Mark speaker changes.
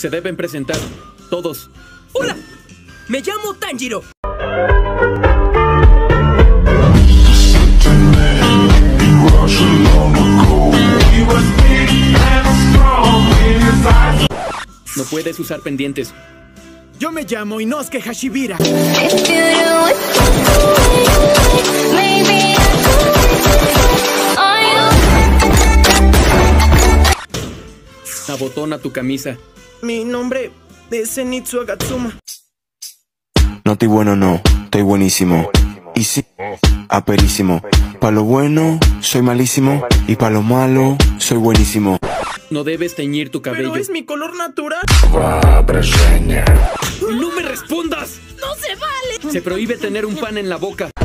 Speaker 1: Se deben presentar. Todos.
Speaker 2: ¡Hola! Me llamo Tanjiro.
Speaker 1: No puedes usar pendientes.
Speaker 3: Yo me llamo Inosuke Hashibira.
Speaker 1: Abotona tu camisa.
Speaker 3: Mi nombre es Zenitsu Agatsuma.
Speaker 4: No estoy bueno, no, estoy buenísimo. Y sí, aperísimo. Pa' lo bueno, soy malísimo. Y pa' lo malo, soy buenísimo.
Speaker 1: No debes teñir tu cabello.
Speaker 3: Pero es mi color natural.
Speaker 1: ¡No me respondas!
Speaker 5: ¡No se vale!
Speaker 1: Se prohíbe tener un pan en la boca.